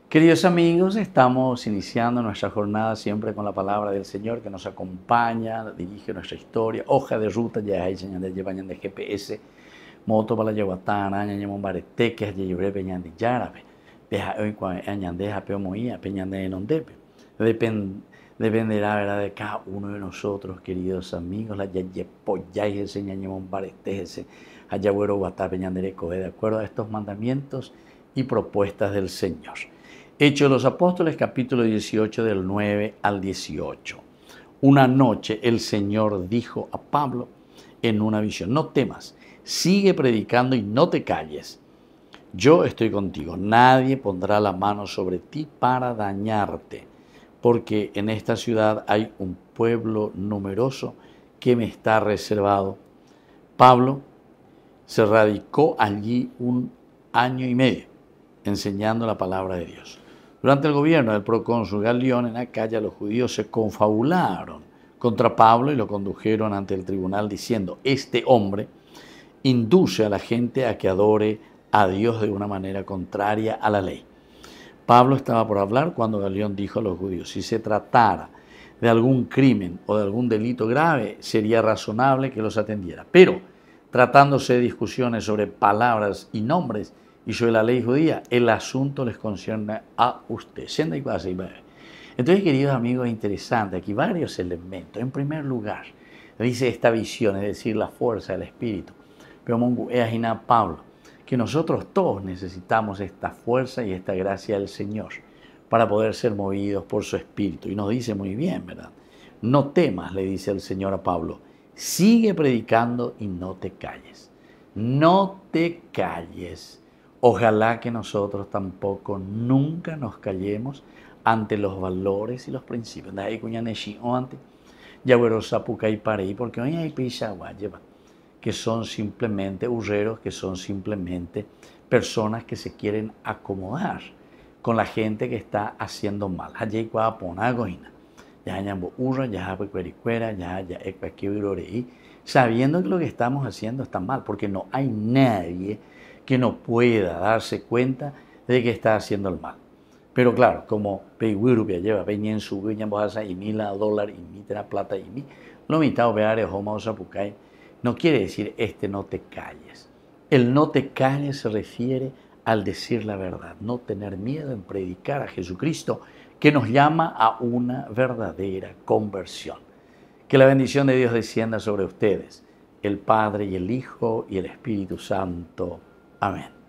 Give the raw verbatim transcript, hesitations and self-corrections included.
Queridos amigos, estamos iniciando nuestra jornada siempre con la palabra del Señor que nos acompaña, dirige nuestra historia, hoja de ruta, ya hay señal de llevañan de G P S, moto para la yeguatana, añan barete, que es llebre peñan de yarabe, deja hoy añan de japeo moía, peñan de nondepe. Dependerá, ¿verdad?, de cada uno de nosotros, queridos amigos, la yayepoyay, ese ñañemon barete, ese ayagüero guatá, peñan de recoge, de acuerdo a estos mandamientos y propuestas del Señor. Hechos de los Apóstoles, capítulo dieciocho, del nueve al dieciocho. Una noche el Señor dijo a Pablo en una visión: no temas, sigue predicando y no te calles. Yo estoy contigo, nadie pondrá la mano sobre ti para dañarte, porque en esta ciudad hay un pueblo numeroso que me está reservado. Pablo se radicó allí un año y medio, enseñando la palabra de Dios. Durante el gobierno del procónsul Galión en Acaya, los judíos se confabularon contra Pablo y lo condujeron ante el tribunal diciendo: este hombre induce a la gente a que adore a Dios de una manera contraria a la ley. Pablo estaba por hablar cuando Galión dijo a los judíos: si se tratara de algún crimen o de algún delito grave, sería razonable que los atendiera. Pero, tratándose de discusiones sobre palabras y nombres y sobre la ley judía, el asunto les concierne a usted. Entonces, queridos amigos, es interesante, aquí varios elementos. En primer lugar, dice esta visión, es decir, la fuerza del Espíritu. Pero imagina Pablo, que nosotros todos necesitamos esta fuerza y esta gracia del Señor para poder ser movidos por su Espíritu. Y nos dice muy bien, ¿verdad? No temas, le dice el Señor a Pablo, sigue predicando y no te calles. No te calles. Ojalá que nosotros tampoco nunca nos callemos ante los valores y los principios. Porque hoy hay que son simplemente urreros, que son simplemente personas que se quieren acomodar con la gente que está haciendo mal. Sabiendo que lo que estamos haciendo está mal, porque no hay nadie que no pueda darse cuenta de que está haciendo el mal. Pero claro, como Peguirupia lleva en su viña bojaza y mil dólar y mil plata y mil, lo mitad opeare homa osapucay, no quiere decir este no te calles. El no te calles se refiere al decir la verdad, no tener miedo en predicar a Jesucristo, que nos llama a una verdadera conversión. Que la bendición de Dios descienda sobre ustedes, el Padre y el Hijo y el Espíritu Santo. Amén.